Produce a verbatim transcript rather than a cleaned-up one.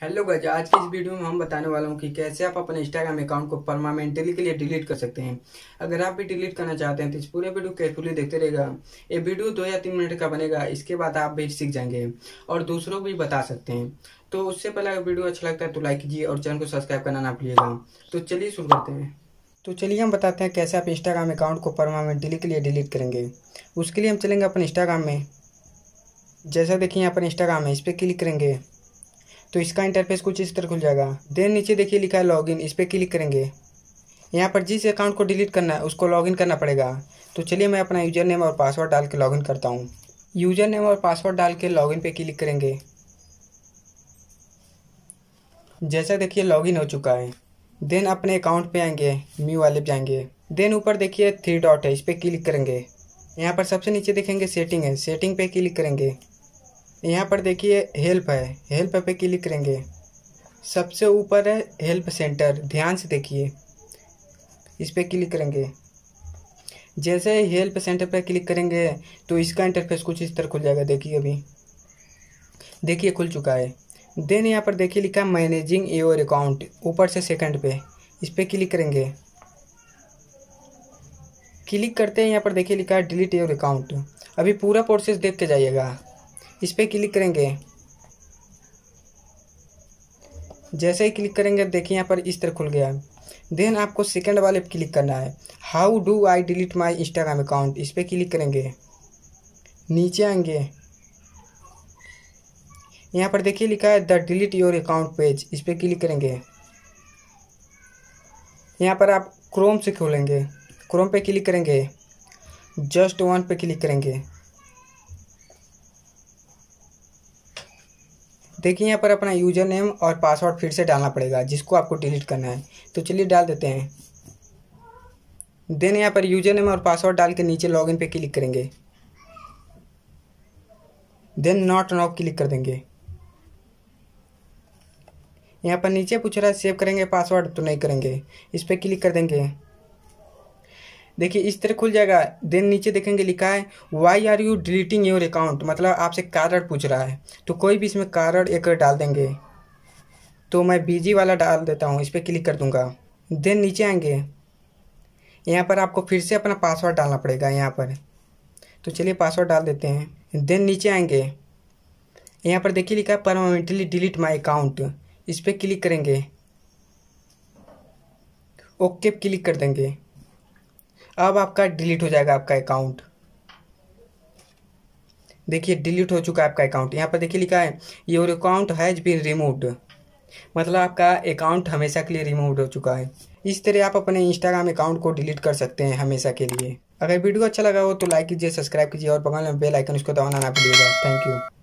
Hello guys, आज की इस वीडियो में हम बताने वाला हूँ कि कैसे आप अपने इंस्टाग्राम अकाउंट को परमानेंटली के लिए डिलीट कर सकते हैं। अगर आप भी डिलीट करना चाहते हैं तो इस पूरे वीडियो केयरफुली देखते रहेगा। ये वीडियो दो या तीन मिनट का बनेगा, इसके बाद आप भी सीख जाएंगे और दूसरों को भी बता सकते हैं। तो उससे पहले अगर वीडियो अच्छा लगता है तो लाइक कीजिए और चैनल को सब्सक्राइब करना ना भूलिएगा। तो चलिए शुरू करते हैं। तो चलिए हम बताते हैं कैसे आप इंस्टाग्राम अकाउंट को परमानेंटली के लिए डिलीट करेंगे। उसके लिए हम चलेंगे अपने इंस्टाग्राम में। जैसा देखिए यहाँ पर इंस्टाग्राम है, इस पर क्लिक करेंगे तो इसका इंटरफेस कुछ इस तरह खुल जाएगा। देन नीचे देखिए लिखा है लॉगिन, इस पर क्लिक करेंगे। यहाँ पर जिस अकाउंट को डिलीट करना है उसको लॉगिन करना पड़ेगा। तो चलिए मैं अपना यूज़र नेम और पासवर्ड डाल के लॉगिन करता हूँ। यूज़र नेम और पासवर्ड डाल के लॉगिन पे क्लिक करेंगे। जैसा देखिए लॉगिन हो चुका है। देन अपने अकाउंट पे आएंगे, म्यू वाले पे जाएंगे। देन ऊपर देखिए थ्री डॉट है, इस पर क्लिक करेंगे। यहाँ पर सबसे नीचे देखेंगे सेटिंग है, सेटिंग पे क्लिक करेंगे। यहाँ पर देखिए हेल्प है, हेल्प पे क्लिक करेंगे। सबसे ऊपर है हेल्प सेंटर, ध्यान से देखिए, इस पर क्लिक करेंगे। जैसे ही हेल्प सेंटर पर क्लिक करेंगे तो इसका इंटरफेस कुछ इस तरह खुल जाएगा। देखिए अभी देखिए खुल चुका है। देन यहाँ पर देखिए लिखा है मैनेजिंग योर अकाउंट, ऊपर से सेकंड पे, इस पर क्लिक करेंगे। क्लिक करते हैं यहाँ पर देखिए लिखा है डिलीट योर अकाउंट। अभी पूरा प्रोसेस देख के जाइएगा। इस पर क्लिक करेंगे। जैसे ही क्लिक करेंगे देखिए यहाँ पर इस तरह खुल गया। देन आपको सेकंड वाले पे क्लिक करना है, how do I delete my Instagram account, इस पर क्लिक करेंगे। नीचे आएंगे, यहाँ पर देखिए लिखा है the delete your account page, इस पर क्लिक करेंगे। यहाँ पर आप क्रोम से खोलेंगे, क्रोम पे क्लिक करेंगे। जस्ट वन पे क्लिक करेंगे। देखिए यहाँ पर अपना यूज़र नेम और पासवर्ड फिर से डालना पड़ेगा जिसको आपको डिलीट करना है। तो चलिए डाल देते हैं। देन यहाँ पर यूज़र नेम और पासवर्ड डाल के नीचे लॉगिन पे क्लिक करेंगे। देन नॉट नाउ क्लिक कर देंगे। यहाँ पर नीचे पूछ रहा है सेव करेंगे पासवर्ड, तो नहीं करेंगे, इस पर क्लिक कर देंगे। देखिए इस तरह खुल जाएगा। देन नीचे देखेंगे लिखा है why are you deleting your account, मतलब आपसे कारण पूछ रहा है। तो कोई भी इसमें कारण एक डाल देंगे। तो मैं बिजी वाला डाल देता हूँ, इस पर क्लिक कर दूंगा। देन नीचे आएंगे, यहाँ पर आपको फिर से अपना पासवर्ड डालना पड़ेगा यहाँ पर। तो चलिए पासवर्ड डाल देते हैं। देन नीचे आएंगे, यहाँ पर देखिए लिखा है परमानेंटली डिलीट माई अकाउंट, इस पर क्लिक करेंगे। ओके क्लिक कर देंगे। अब आपका डिलीट हो जाएगा आपका अकाउंट। देखिए डिलीट हो चुका है आपका अकाउंट। यहाँ पर देखिए लिखा है your account has been removed, मतलब आपका अकाउंट हमेशा के लिए रिमूव हो चुका है। इस तरह आप अपने इंस्टाग्राम अकाउंट को डिलीट कर सकते हैं हमेशा के लिए। अगर वीडियो अच्छा लगा हो तो लाइक कीजिए, सब्सक्राइब कीजिए और बगल में बेल आइकन उसको दबाना ना भूलिएगा। Thank you.